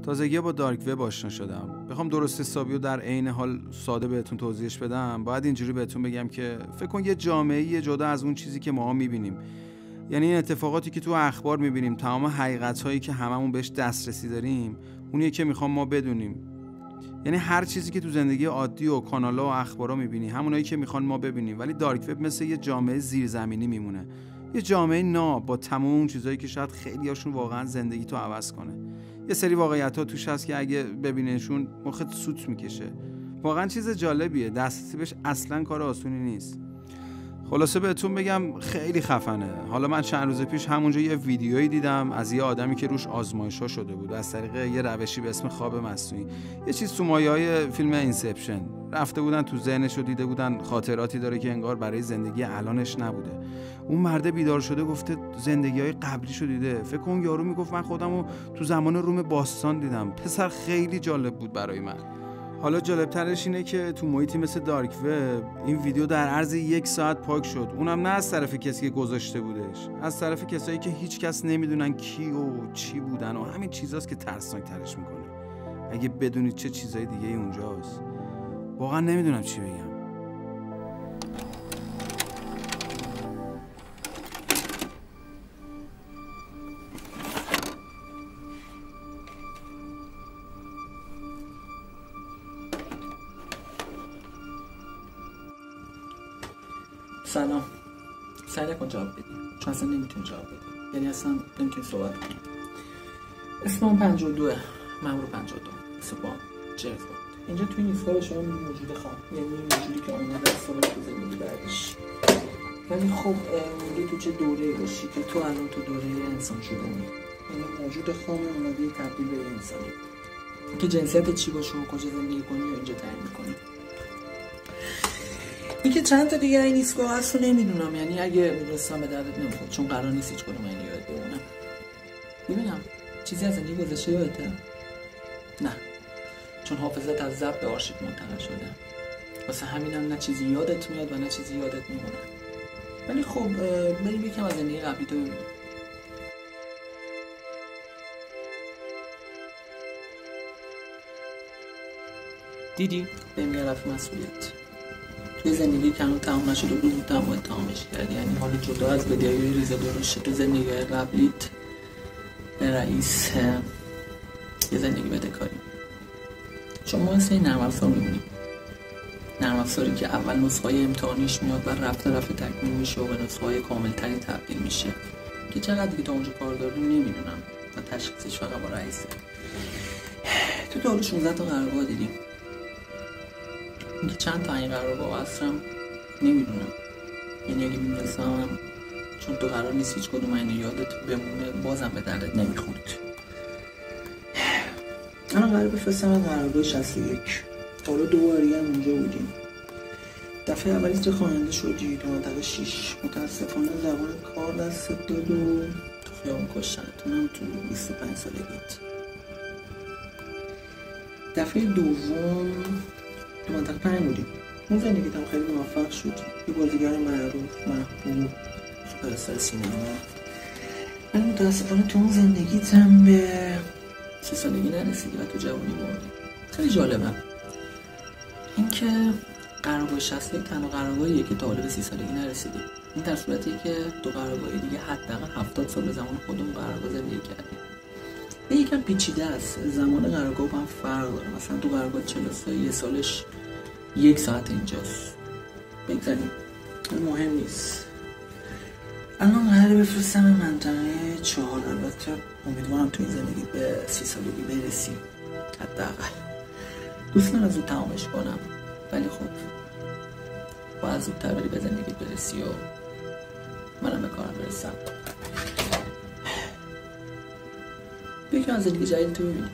تازگی با دارک وب آشنا شدم. بخوام درست حسابی و در عین حال ساده بهتون توضیحش بدم، باید اینجوری بهتون بگم که فکر کن یه جامعه جدا از اون چیزی که ما می‌بینیم. یعنی این اتفاقاتی که تو اخبار می‌بینیم، تمام حقیقت‌هایی که هممون بهش دسترسی داریم، اونیه که می‌خوام ما بدونیم. یعنی هر چیزی که تو زندگی عادی و کانال‌ها و اخبارا می‌بینی، همونایی که می‌خوان ما ببینیم. ولی دارک وب مثل یه جامعه زیرزمینی میمونه. یه جامعه ناب با تمام اون چیزایی که شاید خیلیاشون واقعا زندگی تو عوض کنه. یه سری واقعیت‌ها توش هست که اگه ببینیشون مخت سوت میکشه. واقعا چیز جالبیه، دسترسی بهش اصلا کار آسونی نیست. خلاصه بهتون بگم خیلی خفنه. حالا من چند روز پیش همونجا یه ویدیویی دیدم از یه آدمی که روش آزمایش‌ها شده بود از طریق یه روشی به اسم خواب مصنوعی. یه چیز تو مایه‌های فیلم اینسپشن. رفته بودن تو ذهنش و دیده بودن خاطراتی داره که انگار برای زندگی الانش نبوده. اون مرده بیدار شده گفته زندگی‌های قبلیشو دیده. فکر کن یارو میگفت من خودمو تو زمان روم باستان دیدم. پسر خیلی جالب بود برای من. حالا جالبترش اینه که تو محیطی مثل دارک وب این ویدیو در عرض 1 ساعت پاک شد. اونم نه از طرف کسی که گذاشته بودش، از طرف کسایی که هیچ کس نمیدونن کی و چی بودن و همین چیزاست که ترسناک ترش میکنه. اگه بدونید چه چیزای دیگه اونجاست، واقعا نمیدونم چی بگم. سلام. سعی نکن جواب بدی، چون اصلا نمیتونی جواب بدی. یعنی اصلا نمیتونی صحبت کنی. اسمم 52 مامور 52 سپاه جرز بود. اینجا توی این ایستگاه شما موجود خام، یعنی موجودی که آمده از سال تو زندگی بعدش. ولی خب میگه تو چه دوره‌ای باشی که تو الان تو دوره انسان شدنی، یعنی موجود خام اومده تبدیل به انسانی که جنسیت چی باشه و کجا زندگی کنی و اینجا تعیین می‌کنی. اینکه چند تا دیگه این ایستگاه هست رو نمیدونم، یعنی اگه میدونستم به دردت نمیخورد، چون قرار نیست هیچ کدوم این یاد بمونم. ببینم چیزی از زندگی گذشته یادته؟ نه، چون حافظت از ضبط به آرشیو منتقل شده. واسه همینم نه چیزی یادت میاد و نه چیزی یادت میمونه. ولی خب بریم یکم از زندگی قبلی تو ببینیم. دیدی؟ بهم یه رفت مسئولیت. توی زندگی که هنوز تمام نشده بود باید تمامش کردی. یعنی حالا جدا از بدیه‌های ریزه درشت تو زندگی قبلیت به رئیس یه زندگی بده کاری. چون ما مثل این نرم افزار می‌بینیم، نرم افزاری که اول نسخه‌های امتحانیش میاد و رفته تکمیل میشه و به نسخه‌های کامل‌تری تبدیل میشه که چقدر دیگه تا اونجا کار داریم نمیدونم و تشخیصش فقط با رئیسه. تو تا حالا 16 تا قرارگاه دیدیم. اینکه چند تا این قرارگاه هستم نمیدونم، یعنی اگه میدونستم، چون تو قرار نیست هیچ کدوم اینو یادت بمونه، بازم به دردت نمیخورد. الان قرار بفرستم از قرارگاه 61. تا حالا 2 بار دیگه اونجا بودیم. دفعه اولی که خواننده شدی تو منطقه 6. متاسفانه زبان کار دستت داد و تو خیابون کشتنتونم تو 25 سالگیت. دفعه دوم تو منطقه 5 بودیم. اون زندگیت هم خیلی موفق شد. یه بازیگر معروف، محبوب، سوپرستار سینما. ولی متاسفانه تو اون زندگیت هم به 30 سالگی نرسیدی و تو جوانی مردی. خیلی جالبه اینکه قرارگاه 61 تنها قرارگاهیه که تا حالا به 30 سالگی نرسیدی. این در صورتی که 2 قرارگاه دیگه حداقل 70 سال به زمان خودمون قرارگاه زندگی کردیم. یکم پیچیده است، زمان قرارگاه با هم فرق داره. مثلا تو قرارگاه 40 یه سالش 1 ساعت اینجاست. بگذاریم، مهم نیست. الان قراره بفرستم منطقه 4. البته امیدوارم تو این زندگی به 30 سالگی برسی حداقل. دوست ندارم زود تمامش کنم، ولی خب باید زودتر بری به زندگی برسی و منم به کارم برسم. بگم از زندگی جدید تو ببینیم.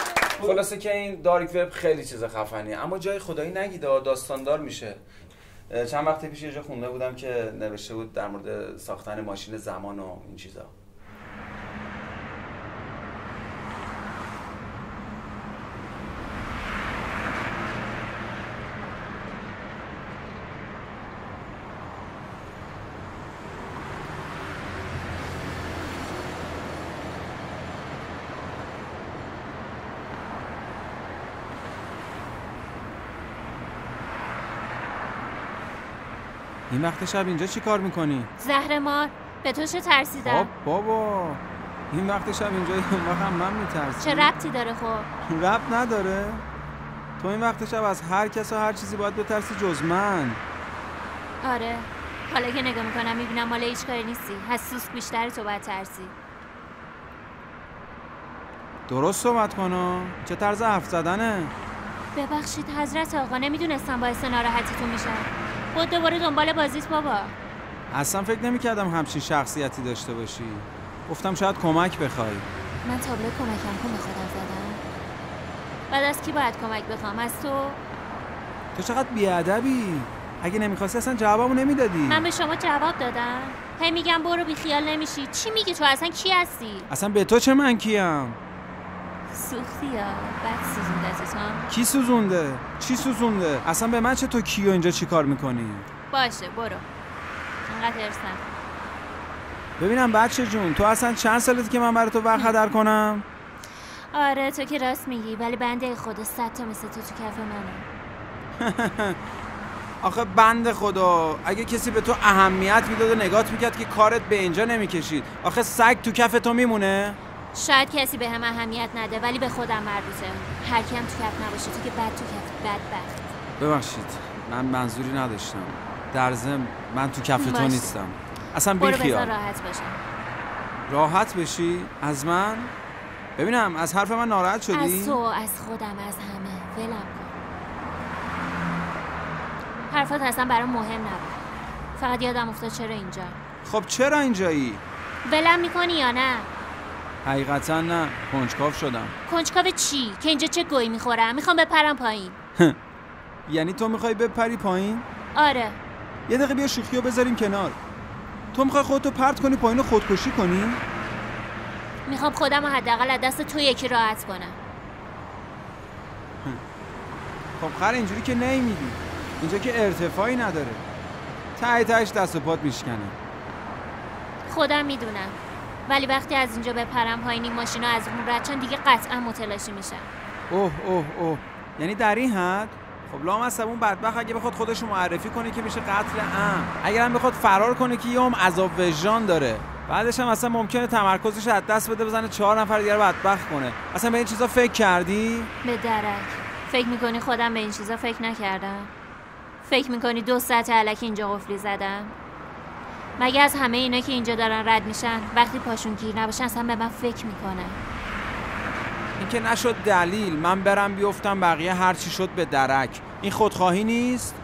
خلاصه که این دارک وب خیلی چیز خفنیه، اما جای خدایی نگید داستاندار میشه. چند وقت پیش یه جا خونده بودم که نوشته بود در مورد ساختن ماشین زمان و این چیزا. این وقت شب اینجا چی کار میکنی؟ زهرمار، به تو چه ترسیدم؟ خب بابا، این وقت شب اینجا اون وقت من میترسم. چه ربطی داره خب؟ ربط نداره؟ تو این وقت شب از هر کس و هر چیزی باید بترسی جز من. آره، حالا که نگاه میکنم میبینم مال هیچ کاری نیستی. از سوسک بیشتری تو باید ترسی. درست صحبت کنو، چه طرز حرف زدنه؟ ببخشید حضرت آقا، نمیدونستم باعث ناراحتیتون میشم. خود دوباره دنبال بازیت بابا. اصلا فکر نمی‌کردم همچین شخصیتی داشته باشی. گفتم شاید کمک بخوای. من تابلو کمکم کن به خودم زدم. بعد از کی باید کمک بخوام؟ از تو؟ تو چقدر بیادبی. اگه نمیخواستی اصلا جوابمو نمیدادی. من به شما جواب دادم. هی میگم برو بی خیال نمیشی. چی میگی تو؟ اصلا کی هستی؟ اصلا به تو چه من کیم؟ سوختی یا بد سوزونده تو هم؟ کی سوزونده؟ چی سوزونده؟ اصلا به من چه؟ تو کیو اینجا چی کار میکنی؟ باشه برو، اینقدر ارس نکن. ببینم بچه جون، تو اصلا چند سالته که من برای تو وقت هدر کنم؟ آره تو که راست میگی، ولی بنده خدا 100 تا مثل تو کف منه. آخه بنده خدا، اگه کسی به تو اهمیت میداد و نگات میکرد که کارت به اینجا نمیکشید، آخه سگ تو کف تو میمونه؟ شاید کسی به هم اهمیت نده، ولی به خودم مربوطه. هر کی هم تو کف نباشه، تو که بد تو کف بدبخت. ببخشید، من منظوری نداشتم. در ضمن من تو کف تو نیستم. اصلا برو بیخیال. بذار راحت باشم. راحت بشی؟ از من؟ ببینم از حرف من ناراحت شدی؟ از تو، از خودم، از همه. ولم کن. حرفات اصلا برام مهم نبود. فقط یادم افتاد چرا اینجا. خب چرا اینجایی؟ ولم میکنی یا نه؟ حقیقتا نه، کنجکاو شدم. کنجکاو چی؟ که اینجا چه گویی میخورم؟ میخوام بپرم پایین. یعنی تو میخوای بپری پایین؟ آره. یه دقیقه بیا شوخیو بذاریم کنار. تو میخوای خودتو پرت کنی پایین و خودکشی کنی؟ میخوام خودم رو حداقل از دست تو یکی راحت کنم. خب خر اینجوری که نمیدی. اینجا که ارتفاعی نداره. تهش دست و پات میشکنه. خودم میدونم. ولی وقتی از اینجا بپرم پایین این ماشینا از اون رد چون دیگه قطعا متلاشی میشن. اوه یعنی در این حد؟ خب لامصب اون بدبخت اگه بخواد خودش رو معرفی کنه که میشه قتل عام، اگرم بخواد فرار کنه که یه عذاب وجدان داره، بعدش هم اصلا ممکنه تمرکزش از دست بده بزنه 4 نفر دیگه رو بدبخت کنه. اصلا به این چیزا فکر کردی؟ به درک. فکر میکنی خودم به این چیزا فکر نکردم؟ فکر میکنی 2 ساعت الکی اینجا قفلی زدم؟ مگه از همه اینا که اینجا دارن رد میشن وقتی پاشون گیر نباشن اصلا به من فکر میکنن؟ این که نشد دلیل من برم بیفتم بقیه هر چی شد به درک. این خودخواهی نیست؟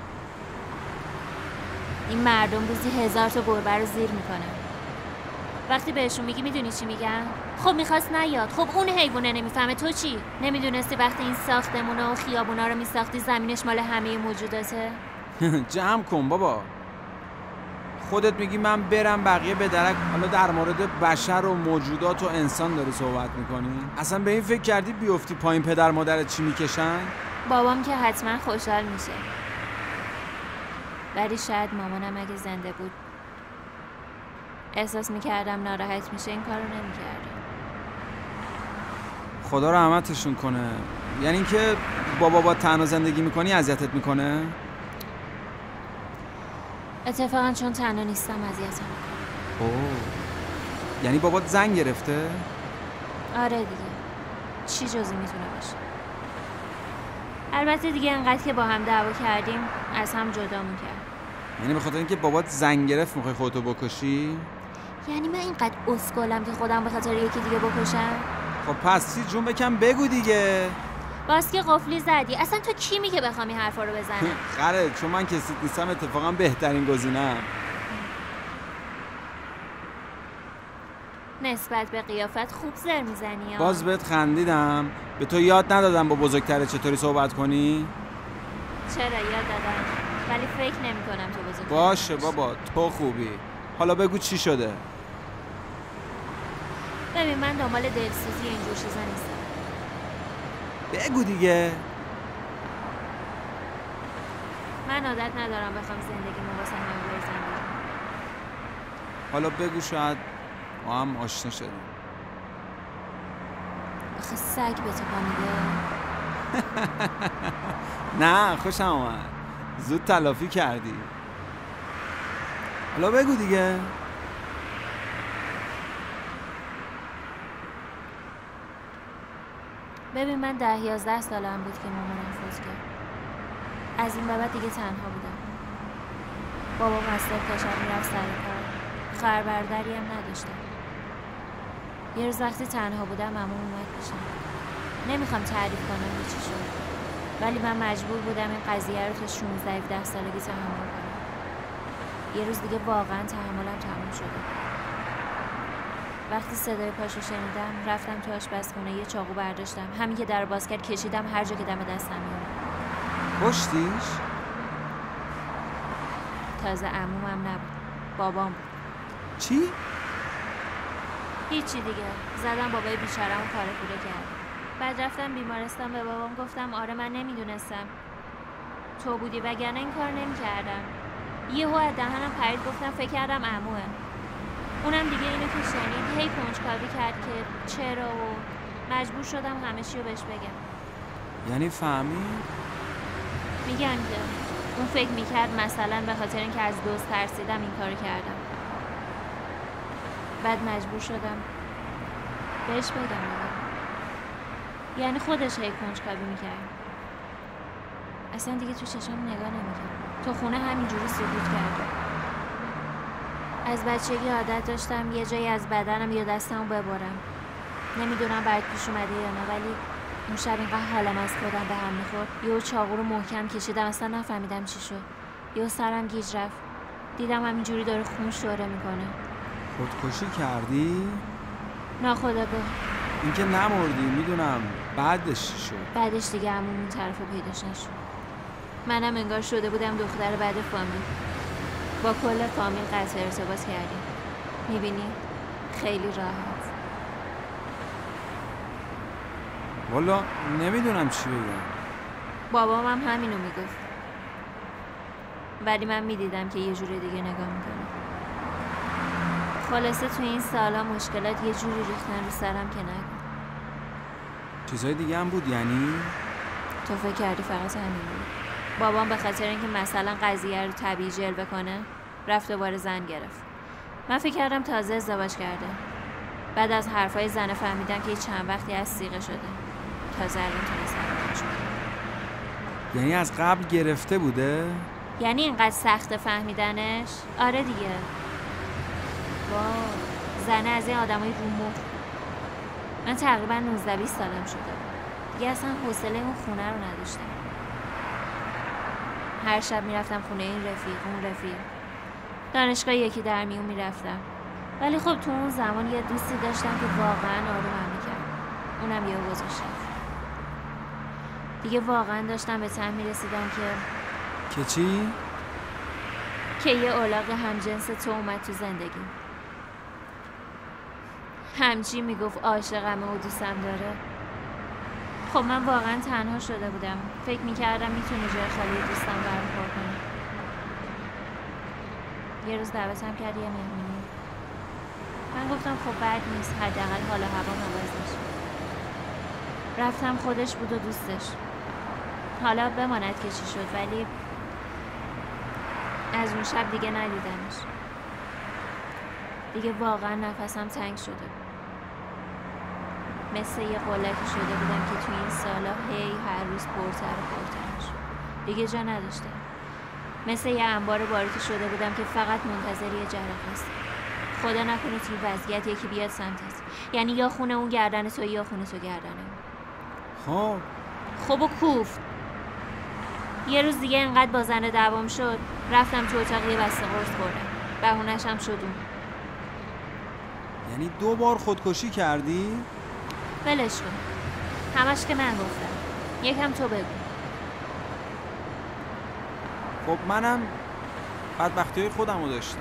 این مردم روزی 1000 تا گربه رو زیر میکنن. وقتی بهشون میگی میدونی چی میگن؟ خب میخواست نیاد. خب اون حیوانه نمیفهمه، تو چی؟ نمیدونستی وقتی این ساختمونا و خیابونا رو میساختی زمینش مال همه موجوداته؟ جمع کن بابا. خودت میگی من برم بقیه به درک. حالا در مورد بشر و موجودات و انسان داری صحبت میکنی؟ اصلا به این فکر کردی بیفتی پایین پدر مادرت چی میکشن؟ بابام که حتما خوشحال میشه، ولی شاید مامانم اگه زنده بود احساس میکردم ناراحت میشه این کارو نمیکردم. خدا رحمتشون کنه. یعنی اینکه با تنها زندگی میکنی اذیتت میکنه؟ اتفاقا چون تنها نیستم اذیتم میکنه. اوه، یعنی بابات زنگ گرفته؟ آره دیگه، چی جزی میتونه باشه؟ البته دیگه انقدر که با هم دعوا کردیم از هم جدامون کرد. یعنی به خاطر اینکه بابات زنگ گرفت میخوای خودتو بکشی؟ یعنی من اینقدر اسکلم که خودم به خاطر یکی دیگه بکشم؟ خب پس چی جون بکن بگو دیگه. باز که قفلی زدی. اصلا تو کیمی که بخوام این حرفا رو بزنم؟ خره، چون من کسی نیستم اتفاقا بهترین گزینه‌ام. نسبت به قیافت خوب زر میزنی. باز بهت خندیدم. به تو یاد ندادم با بزرگتره چطوری صحبت کنی؟ چرا یاد دادم؟ ولی فکر نمی کنم تو بزرگ باشه بابا، تو خوبی. حالا بگو چی شده؟ ببین من دنبال دلسوزی اینجور چیزا نیستم. بگو دیگه. من عادت ندارم بخوام زندگیمو واسه همه بریزم بیرون. حالا بگو، شاید ما هم آشنا شدیم. آخه سگ به تو پا میده. نه خوشم اومد، زود تلافی کردی. حالا بگو دیگه. ببین من 10-11 سالم بود که مامانم فوت کرد. از این به بعد دیگه تنها بودم. بابام از صبح تا شب میرفت سر کار. خواهر برادری هم نداشتم. یه روز وقتی تنها بودم عموم اومد پیشم. نمیخوام تعریف کنم چی شد، ولی من مجبور بودم این قضیه رو تا 16-17 سالگی تحمل کنم. یه روز دیگه واقعا تحملم تموم شده. وقتی صدای پاشو شنیدم رفتم تو آشپزخونه، یه چاقو برداشتم، همین که در باز کرد کشیدم هر جا که دم دستم میومد. کشتیش؟ تازه عمومم نبود، بابام بود. چی؟ هیچی دیگه، زدم بابای بیچاره‌مو پاره پوره کرد. بعد رفتم بیمارستان، به بابام گفتم آره من نمیدونستم تو بودی وگرنه این کار نمی‌کردم. یهو از دهنم پرید گفتم فکر کردم عموه. اونم دیگه اینو که شنید هی کنجکاوی کرد که چرا و مجبور شدم همه چی رو بهش بگم. یعنی فهمید؟ میگم که اون فکر میکرد مثلا به خاطر اینکه از دوست ترسیدم این کارو کردم. بعد مجبور شدم بهش بگم. یعنی خودش هی کنجکاوی میکرد. اصلا دیگه تو چشام نگاه نمیکرد. تو خونه همینجوری سکوت کرد. از بچگی عادت داشتم یه جایی از بدنم یا دستمو ببرم. نمیدونم برات پیش اومده یا نه، ولی اون شب اینقدر حالم از خودم به هم میخورد. یهو چاقو رو محکم کشیدم، اصلا نفهمیدم چی شد. یهو سرم گیج رفت، دیدم همینجوری داره خون شوره میکنه. خودکشی کردی؟ ناخودآگاه. اینکه نمردی میدونم، بعدش چی شد؟ بعدش دیگه عموم اون طرفو پیداش نشد. منم انگار شده بودم دختر بعد فامیل. با کل فامیل قطع ارتباط کردیم. میبینی؟ خیلی راحت. والا نمیدونم چی بگم. بابام هم همینو میگفت، ولی من میدیدم که یه جور دیگه نگاه میکنه. خلاصه تو این سالا مشکلات یه جوری ریختن رو سرم که نگم. چیزای دیگه هم بود یعنی؟ تو فکر کردی فقط همین بود؟ بابام به خاطر اینکه مثلا قضیه رو طبیعی جلوه کنه رفت دوباره زن گرفت. من فکر کردم تازه ازدواج کرده. بعد از حرفای زن فهمیدم که چند وقتی از سیغه شده. تازه الان تونستم ازدواج کنم. یعنی از قبل گرفته بوده؟ یعنی اینقدر سخته فهمیدنش؟ آره دیگه. وای، زنه از این آدمای رو مخ. من تقریبا 19-20 سالم شده. دیگه اصلا حوصله اون خونه رو نداشتم. هر شب میرفتم خونه این رفیق اون رفیق. دانشگاه یکی در میون میرفتم. ولی خب تو اون زمان یه دوستی داشتم که واقعا آرومم میکرد. اونم یه گذاشت رفت. دیگه واقعا داشتم به ته میرسیدم که چی؟ که یه الاغ همجنس تو اومد تو زندگی. همچی میگفت عاشقمه و دوستم داره. خب من واقعا تنها شده بودم. فکر میکردم میتونه جای خالی دوستم برخور کنه. یه روز دعوتم کرد یه مهمونی. من گفتم خب بد نیست، حداقل حالا هوا عوض نشه. رفتم، خودش بود و دوستش. حالا بماند که چی شد، ولی از اون شب دیگه ندیدمش. دیگه واقعا نفسم تنگ شده. مثل یه قلکی شده بودم که توی این سالا هی هر روز پرتر و پرتر شد. دیگه جا نداشتم. مثل یه انبار باریکی شده بودم که فقط منتظر یه جرقه است. خدا نکنه توی وضعیت یکی بیاد سمتت. یعنی یا خونه اون گردن تو یا خونه تو گردنم. خب و کوفت. یه روز دیگه انقدر با زنه دعوام شد، رفتم تو اتاق یه بسته قرص خوردم. بهونه‌ش هم شد اون. یعنی 2 بار خودکشی کردی؟ ولش کن. همش که من گفتم. یکم تو بگو. خب منم بدبختی خودم رو داشتم.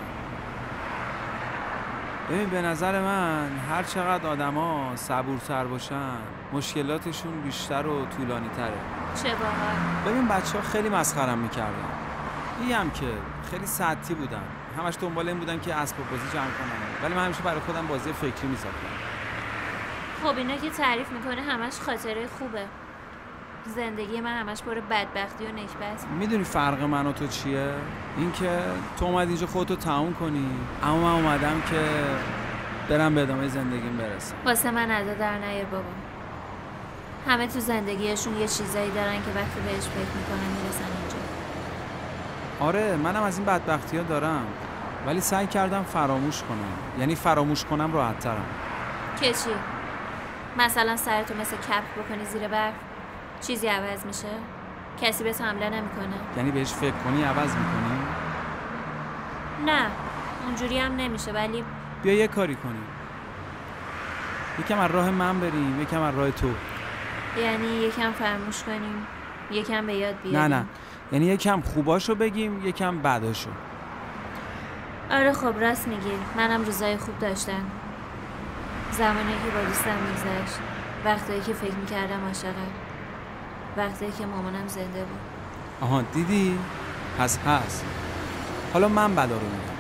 ببین به نظر من هر چقدر آدما صبورتر باشن مشکلاتشون بیشتر و طولانی تره. چه باحال. ببین بچه‌ها خیلی مسخرم میکردن. میگم که خیلی سطحی بودن. همش دنبال این بودن که اسباب بازی جمع کنن. ولی من همیشه برای خودم بازی فکری می‌ساختم. خب اینا که تعریف میکنه همش خاطره خوبه. زندگی من همش پر بدبختی و نکبت. میدونی فرق من و تو چیه؟ این که تو اومدی اینجا خودتو تموم کنی، اما من اومدم که برم به ادامه زندگیم برسم. واسه من ادا در نیار بابا. همه تو زندگیشون یه چیزایی دارن که وقتی بهش فکر میکنن میرسن اینجا. آره منم از این بدبختی‌ها دارم، ولی سعی کردم فراموش کنم. یعنی فراموش کنم راحت‌ترم. که چی؟ مثلا سرتو مثل کپ بکنی زیر برف، چیزی عوض میشه؟ کسی بهت حمله نمیکنه؟ یعنی بهش فکر کنی عوض میکنی؟ نه اونجوری هم نمیشه، ولی بیا یه کاری کنیم. یکم از راه من بریم، یکم از راه تو. یعنی یکم فراموش کنیم، یکم به یاد بیاریم. نه یعنی یکم خوباشو بگیم، یکم بداشو. آره خب راست میگی. منم روزای خوب داشتم. زمانی که با دوستم میگذشت، وقتایی که فکر میکردم عاشقم، وقتایی که مامانم زنده بود. آها دیدی؟ هست. حالا من بلا رو میگم.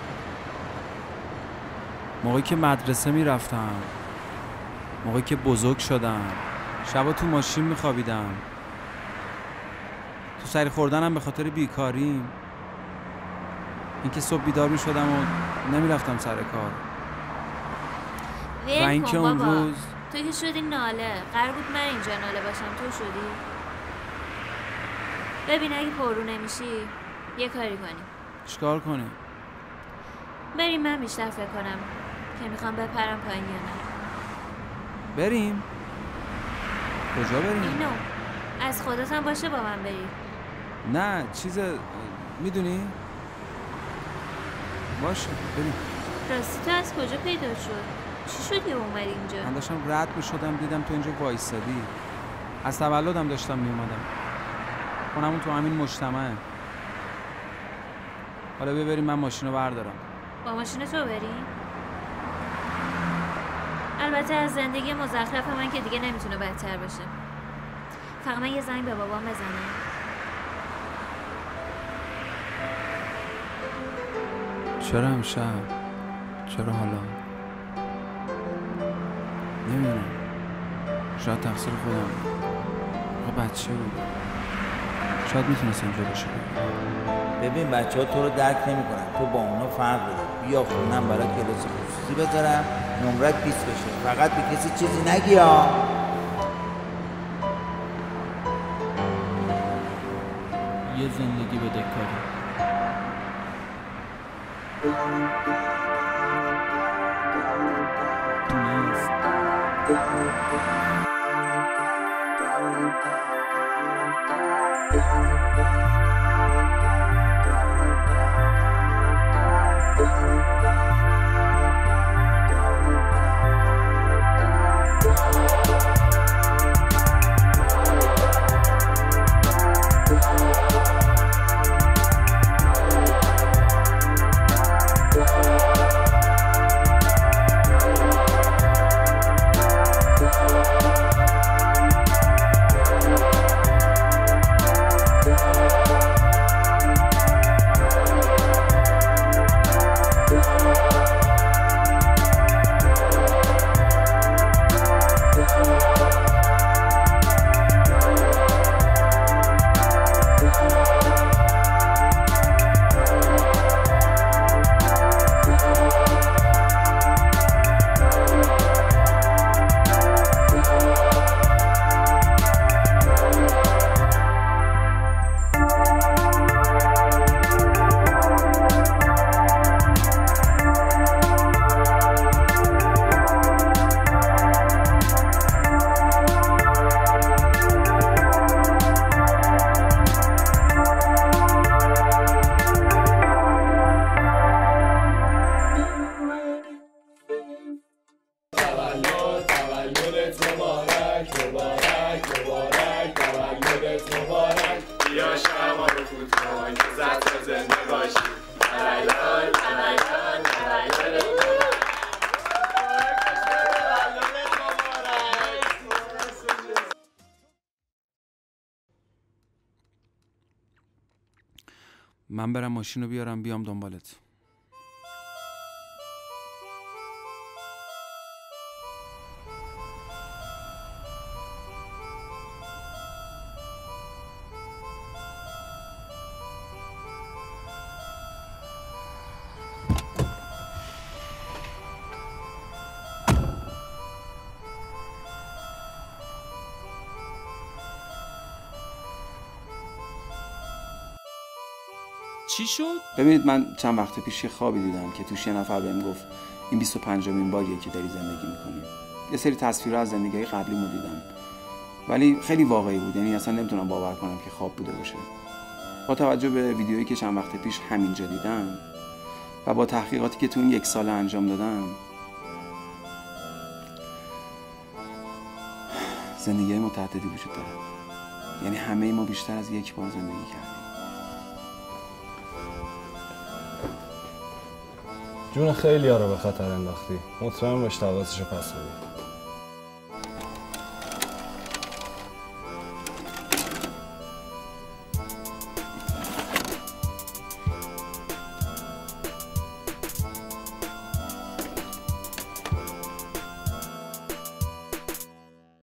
موقعی که مدرسه میرفتم، موقعی که بزرگ شدم، شبا تو ماشین میخوابیدم، تو سری خوردنم به خاطر بیکاریم، اینکه صبح بیدار میشدم و نمیرفتم سر کار، و اینکه اون روز تو که شدی ناله. قرار بود من اینجا ناله باشم، تو شدی. ببین اگه پررو نمیشی یه کاری کنیم. چیکار کنیم؟ بریم من بیشتر فکر کنم که میخوام بپرم پایین یا نه. بریم؟ کجا بریم؟ اینو از خودت هم باشه با من بری. نه چیز میدونی؟ باشه بریم. راستی تو از کجا پیدا شد؟ چی شد یه اومدی اینجا؟ من داشتم رد میشدم دیدم تو اینجا وایسادی. از تولدم داشتم میومدم. خونمون تو همین مجتمعه. حالا ببریم من ماشینو بردارم. با ماشین تو بریم؟ البته از زندگی مزخرف من که دیگه نمیتونه بدتر بشه. فقط من یه زنگ به بابام بزنم. چرا امشب؟ چرا حالا؟ نمیدونم. شاید تقصیر خودم بود. بچه بود. شاید میتونستم جلوشو بگیرم. ببین بچه ها تو رو درک نمی کنن. تو با اونا فرق داری. بیا خونم برای کلاس خصوصی بذارم، نمرت 20 بشه. فقط به کسی چیزی نگی ها. یه زندگی بدهکاری. تونست من برم ماشین رو بیارم بیام دنبالت. چی شد؟ ببینید من چند وقت پیش یه خوابی دیدم که توش یه نفر بهم گفت این 25مین باریه که داری زندگی میکنی. یه سری تصویرها از زندگی قبلیمو دیدم ولی خیلی واقعی بود، یعنی اصلا نمیتونم باور کنم که خواب بوده باشه. با توجه به ویدیویی که چند وقت پیش همینجا دیدم و با تحقیقاتی که تو این 1 سال انجام دادم، زندگی متعددی وجود داره. یعنی همه ما بیشتر از یک بار زندگی کردیم. جون خیلی ها رو به خطر انداختی. مطمئن باش تقاضیشو پس بدی.